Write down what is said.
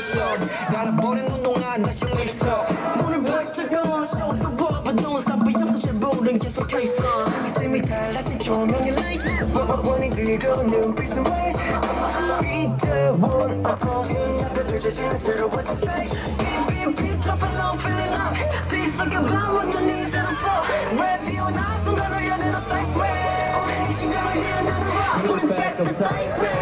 sensation 달아버린 눈 동안 다시 있어 문을 벌쩍 열어 show the world but don't stop 이어서 제볼은 계속해 있어 이쌤이 달라진 조명의 lights 버벅거린 뜨거운 눈빛은 raise Be the one 눈앞에 펼쳐지는 새로운 책상 Beat dropping low feeling up 뒤섞여 봐 완전히 새로운 flow 라디오 나 순간 울려내는 siren 우리 이 순간을 이어나는 rock Put it back up siren